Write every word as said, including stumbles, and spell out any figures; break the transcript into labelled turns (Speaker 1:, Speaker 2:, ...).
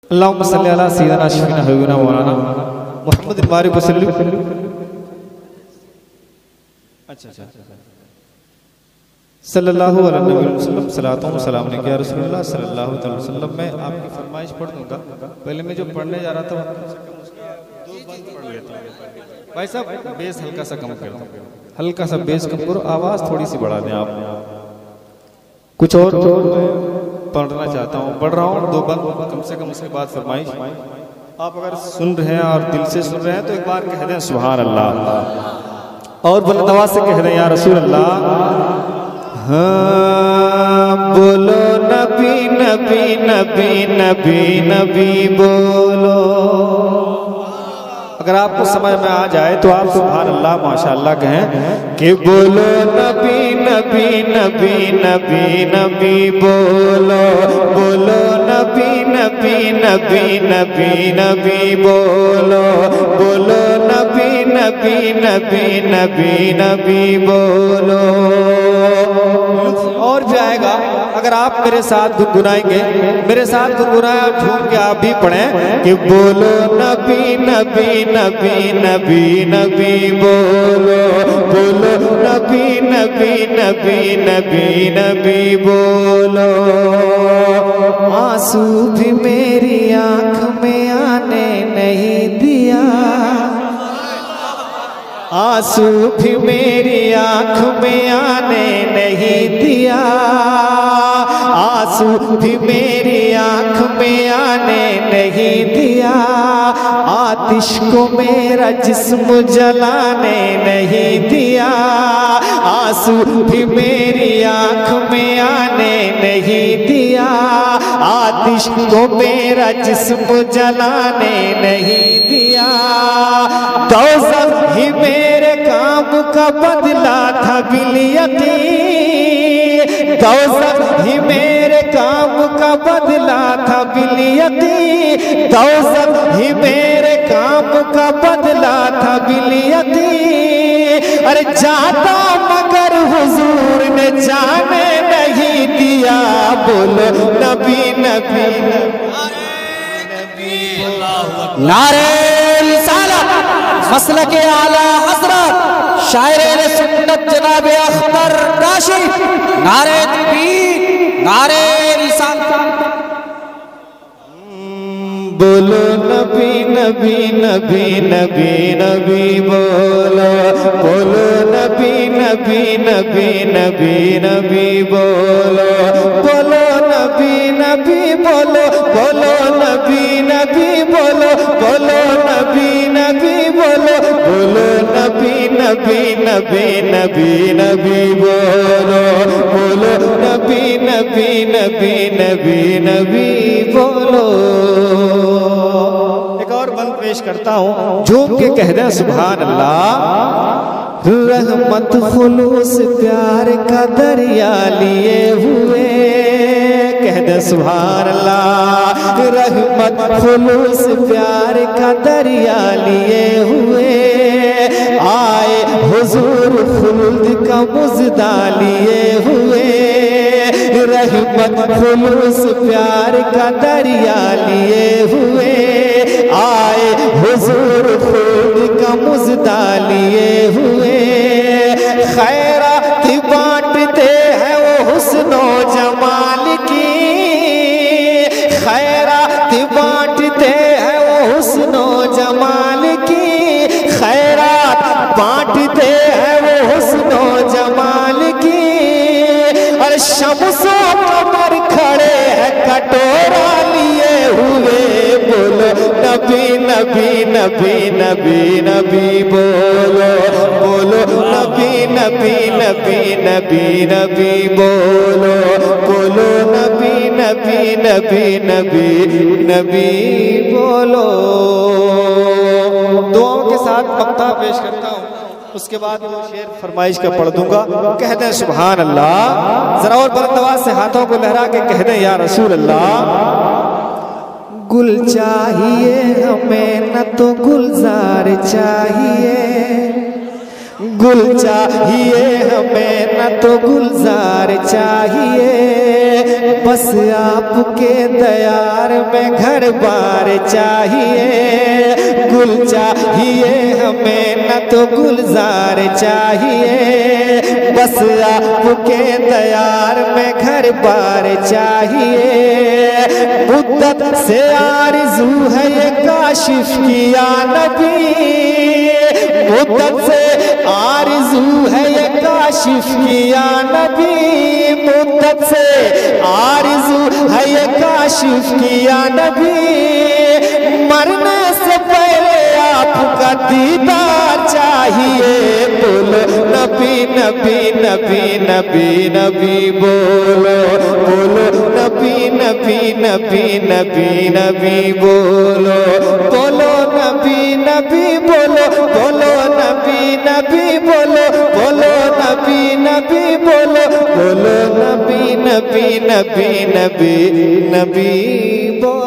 Speaker 1: اللہم صلی اللہ سیدنا شفینا حبیبنا مولانا محمد المبارک وسلم. اچھا اچھا صلی اللہ علیہ وسلم صلاتوں و سلام علیکہ یا رسول اللہ صلی اللہ علیہ وسلم. میں آپ کی فرمائش پڑھ دوں گا. پہلے میں جو پڑھنے جا رہا تھا دو بند پڑھ لیتا ہوں. بھائی صاحب بیس ہلکا سا کم کرو, ہلکا سا بیس کم کرو, آواز تھوڑی سی بڑھا دیں آپ. کچھ اور پڑھنا چاہتا ہوں, پڑھ رہا ہوں دو بند کم سے کم. اس کے بعد فرمائش آپ اگر سن رہے ہیں اور دل سے سن رہے ہیں تو ایک بار کہہ دیں سبحان اللہ, اور بلند آواز سے کہہ دیں یا رسول اللہ. ہاں بولو نبی نبی نبی نبی نبی بولو. اگر آپ کو سمجھ میں آ جائے تو آپ سبحان اللہ ماشاءاللہ کہیں کہ بولو نبی نبی نبی نبی نبی بولو. بولو نبی نبی نبی نبی نبی بولو. بولو نبی نبی نبی نبی نبی بولو. اور جائے گا اگر آپ میرے ساتھ گنگنائیں گے, میرے ساتھ گنگنائیں اور جھوم کے آپ بھی پڑھیں کہ بولو نبی نبی نبی نبی نبی بولو. بولو نبی نبی نبی نبی نبی بولو. آنسو بھی میری آنکھ میں آنے نہیں دیا, آنسو بھی میری آنکھ میں آنے نہیں دیا, آنسو بھی میری آنکھ میں آنے نہیں دیا, آتش کو میرا جسم جلانے نہیں دیا, آنسو بھی میری آنکھ میں آنے نہیں دیا, آتش کو میرا جسم جلانے نہیں دیا. دوزخ ہی میرے کام کا بدلا تھا بالیقین, دوزخ ہی میرے کام کا بدلا تھا بالیقین, دوزخ ہی میرے کام کا بدلا تھا بالیقین. ارے جاتا مگر حضور نے جانے نہیں دیا. بولو نبی نبی نعرہ رسالت مسلک اعلیٰ حضرت شاعر سنت جناب اختر کاشی, نعرہ تکبیر نعرہ رسالت. بولو نبی نبی نبی نبی نبی بولو. بولو نبی نبی نبی نبی نبی بولو. بولو نبی نبی بولو. بولو نبی نبی بولو. بولو نبی نبی بولو. بولو نبی نبی نبی نبی نبی بولو. بولو نبی نبی نبی نبی نبی بولو. ایک اور بند پیش کرتا ہوں, جھوم کے کہہ دیں سبحان اللہ. رحمت خلوص پیار کا دریا لیے ہوئے, کہہ دیں سبحان اللہ. رحمت خلوص پیار کا دریا لیے ہوئے, آئے حضور خلد کا مزدہ لیے ہوئے. رحمت خلوص پیار کا دریا لیے ہوئے, آئے حضور خلد کا مزدہ لیے ہوئے. خیرات بانٹتے ہیں وہ حسن و جمال کی, خیرات بانٹتے ہیں وہ حسن و جمال کی, خیرات بانٹتے ہیں وہ حسن و جمال کی. اور شمس و قمر کھڑے ہیں کٹورا لیے ہوئے. بولو نبی نبی نبی نبی نبی بولو. بولو نبی نبی نبی نبی نبی بولو. بولو نبی نبی نبی نبی نبی بولو. دعاؤں کے ساتھ مقطع پیش کرتا ہوں, اس کے بعد وہ شعر فرمائش کا پڑھ دوں گا. کہہ دیں سبحان اللہ. ذرا اور بلند آواز سے ہاتھوں کو لہرا کے کہہ دیں یا رسول اللہ. گل چاہیے ہمیں نہ تو گلزار چاہیے,
Speaker 2: گل چاہیے ہمیں نہ تو گلزار چاہیے، بس آپ کے دیار میں گھر بار چاہیے۔ گل چاہیے ہمیں نہ تو گلزار چاہیے، بس آپ کے دیار میں گھر بار چاہیے۔ مدت سے آرزو ہے یہ کاشف کی یا نبی، مدت سے آرزو ہے یہ کاشف کی یا نبی، مدت سے آرزو ہے یہ کاشف کی یا نبی، مرنے سے پہلے آپ کا دیدار چاہیے۔ بولو نبی نبی نبی نبی نبی بولو، بولو نبی نبی نبی نبی نبی بولو، بولو نبی نبی بولو، بولو نبی نبی بولو، بولو نبی نبی بولو، بولو نبی نبی نبی نبی نبی بولو۔